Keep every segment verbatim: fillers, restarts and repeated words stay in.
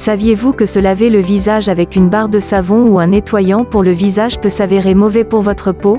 Saviez-vous que se laver le visage avec une barre de savon ou un nettoyant pour le visage peut s'avérer mauvais pour votre peau?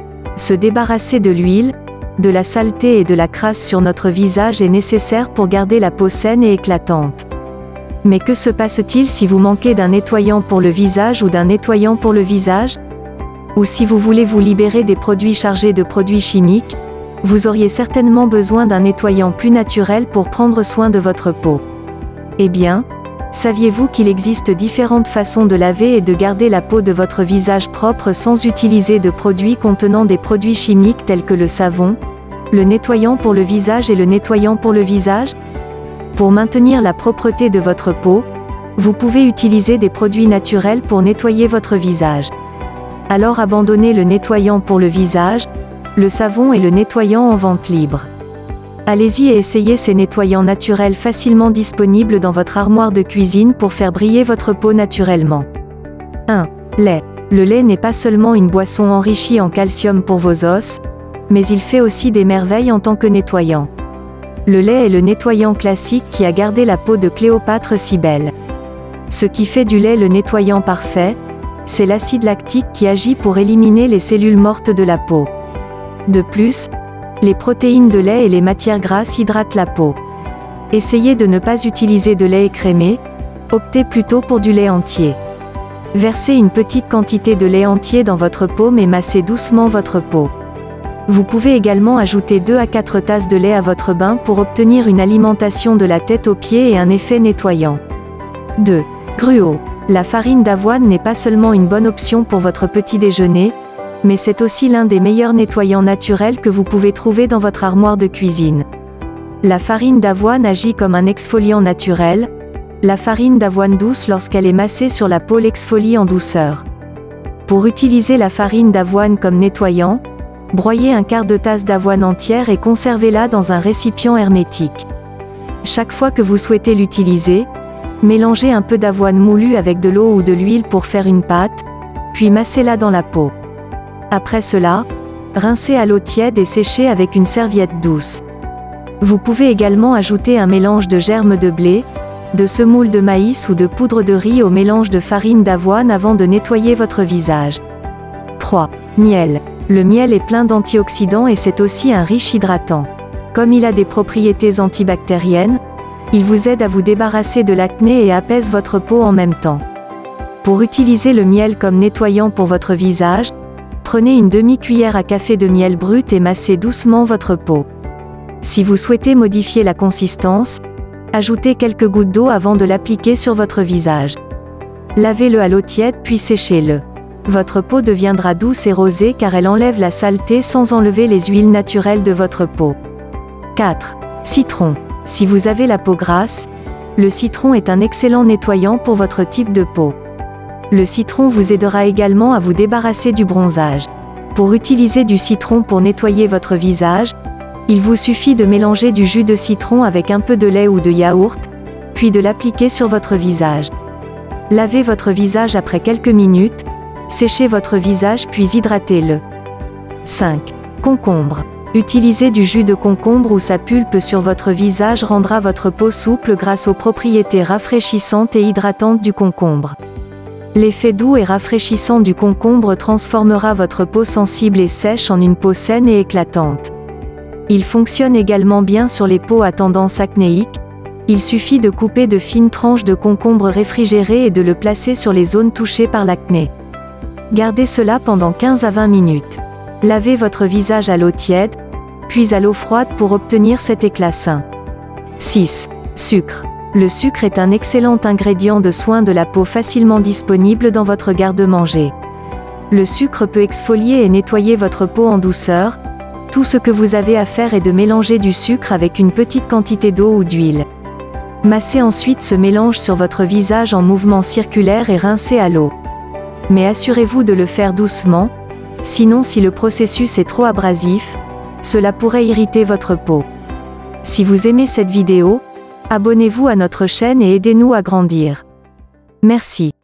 Se débarrasser de l'huile, de la saleté et de la crasse sur notre visage est nécessaire pour garder la peau saine et éclatante. Mais que se passe-t-il si vous manquez d'un nettoyant pour le visage ou d'un nettoyant pour le visage? Ou si vous voulez vous libérer des produits chargés de produits chimiques, vous auriez certainement besoin d'un nettoyant plus naturel pour prendre soin de votre peau. Eh bien, saviez-vous qu'il existe différentes façons de laver et de garder la peau de votre visage propre sans utiliser de produits contenant des produits chimiques tels que le savon, le nettoyant pour le visage et le nettoyant pour le visage? Pour maintenir la propreté de votre peau, vous pouvez utiliser des produits naturels pour nettoyer votre visage. Alors abandonnez le nettoyant pour le visage, le savon et le nettoyant en vente libre. Allez-y et essayez ces nettoyants naturels facilement disponibles dans votre armoire de cuisine pour faire briller votre peau naturellement. un. Lait. Le lait n'est pas seulement une boisson enrichie en calcium pour vos os, mais il fait aussi des merveilles en tant que nettoyant. Le lait est le nettoyant classique qui a gardé la peau de Cléopâtre si belle. Ce qui fait du lait le nettoyant parfait, c'est l'acide lactique qui agit pour éliminer les cellules mortes de la peau. De plus, les protéines de lait et les matières grasses hydratent la peau. Essayez de ne pas utiliser de lait écrémé, optez plutôt pour du lait entier. Versez une petite quantité de lait entier dans votre paume et massez doucement votre peau. Vous pouvez également ajouter deux à quatre tasses de lait à votre bain pour obtenir une alimentation de la tête aux pieds et un effet nettoyant. deux. Gruau. La farine d'avoine n'est pas seulement une bonne option pour votre petit déjeuner, mais c'est aussi l'un des meilleurs nettoyants naturels que vous pouvez trouver dans votre armoire de cuisine. La farine d'avoine agit comme un exfoliant naturel. La farine d'avoine douce lorsqu'elle est massée sur la peau l'exfolie en douceur. Pour utiliser la farine d'avoine comme nettoyant, broyez un quart de tasse d'avoine entière et conservez-la dans un récipient hermétique. Chaque fois que vous souhaitez l'utiliser, mélangez un peu d'avoine moulue avec de l'eau ou de l'huile pour faire une pâte, puis massez-la dans la peau. Après cela, rincez à l'eau tiède et séchez avec une serviette douce. Vous pouvez également ajouter un mélange de germes de blé, de semoule de maïs ou de poudre de riz au mélange de farine d'avoine avant de nettoyer votre visage. trois. Miel. Le miel est plein d'antioxydants et c'est aussi un riche hydratant. Comme il a des propriétés antibactériennes, il vous aide à vous débarrasser de l'acné et apaise votre peau en même temps. Pour utiliser le miel comme nettoyant pour votre visage, prenez une demi-cuillère à café de miel brut et massez doucement votre peau. Si vous souhaitez modifier la consistance, ajoutez quelques gouttes d'eau avant de l'appliquer sur votre visage. Lavez-le à l'eau tiède puis séchez-le. Votre peau deviendra douce et rosée car elle enlève la saleté sans enlever les huiles naturelles de votre peau. quatre. Citron. Si vous avez la peau grasse, le citron est un excellent nettoyant pour votre type de peau. Le citron vous aidera également à vous débarrasser du bronzage. Pour utiliser du citron pour nettoyer votre visage, il vous suffit de mélanger du jus de citron avec un peu de lait ou de yaourt, puis de l'appliquer sur votre visage. Lavez votre visage après quelques minutes, séchez votre visage puis hydratez-le. cinq. Concombre. Utiliser du jus de concombre ou sa pulpe sur votre visage rendra votre peau souple grâce aux propriétés rafraîchissantes et hydratantes du concombre. L'effet doux et rafraîchissant du concombre transformera votre peau sensible et sèche en une peau saine et éclatante. Il fonctionne également bien sur les peaux à tendance acnéique. Il suffit de couper de fines tranches de concombre réfrigéré et de le placer sur les zones touchées par l'acné. Gardez cela pendant quinze à vingt minutes. Lavez votre visage à l'eau tiède, puis à l'eau froide pour obtenir cet éclat sain. six. Sucre. Le sucre est un excellent ingrédient de soin de la peau facilement disponible dans votre garde-manger. Le sucre peut exfolier et nettoyer votre peau en douceur. Tout ce que vous avez à faire est de mélanger du sucre avec une petite quantité d'eau ou d'huile. Massez ensuite ce mélange sur votre visage en mouvement circulaire et rincez à l'eau. Mais assurez-vous de le faire doucement, sinon si le processus est trop abrasif, cela pourrait irriter votre peau. Si vous aimez cette vidéo, abonnez-vous à notre chaîne et aidez-nous à grandir. Merci.